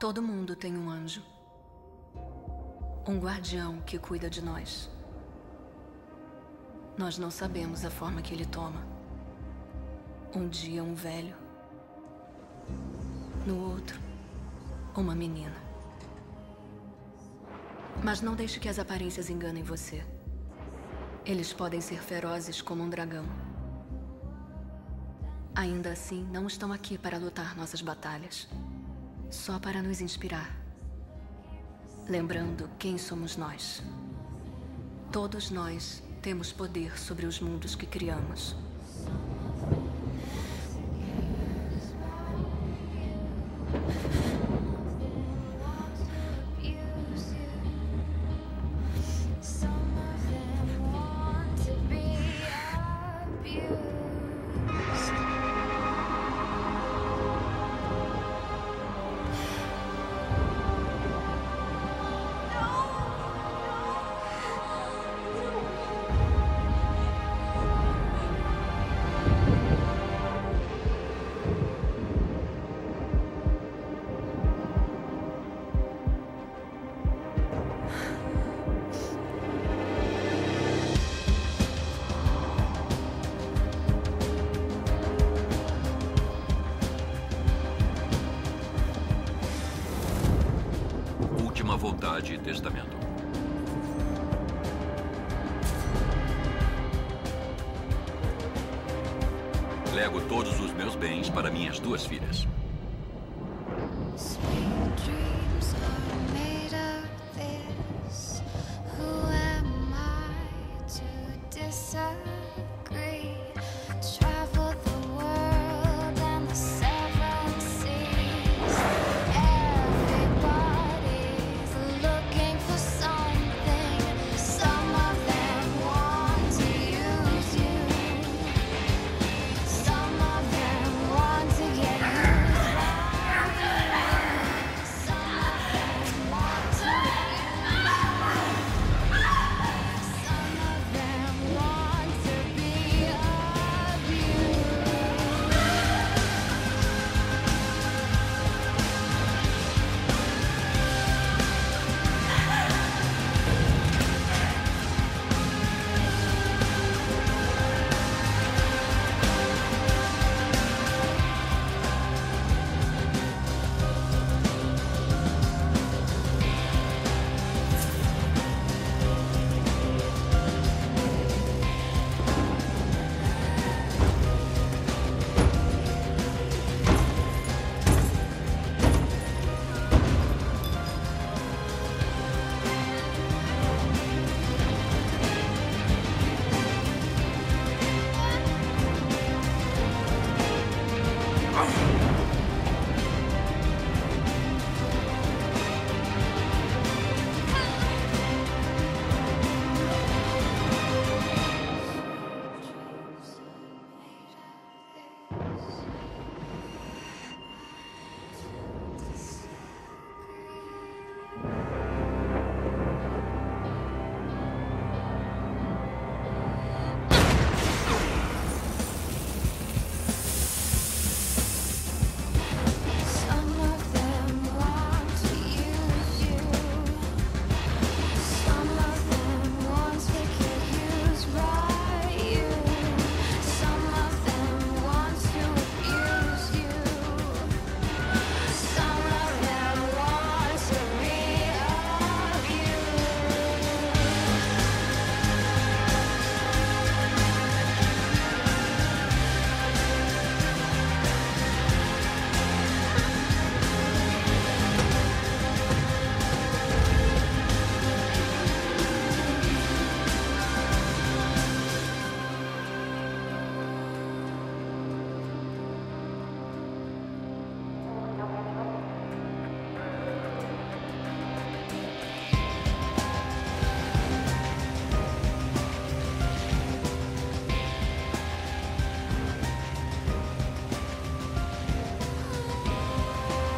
Todo mundo tem um anjo. Um guardião que cuida de nós. Nós não sabemos a forma que ele toma. Um dia um velho. No outro, uma menina. Mas não deixe que as aparências enganem você. Eles podem ser ferozes como um dragão. Ainda assim, não estão aqui para lutar nossas batalhas. Só para nos inspirar. Lembrando quem somos nós. Todos nós temos poder sobre os mundos que criamos. Última vontade e testamento. Lego todos os meus bens para minhas duas filhas.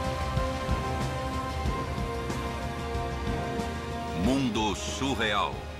Mundo surreal.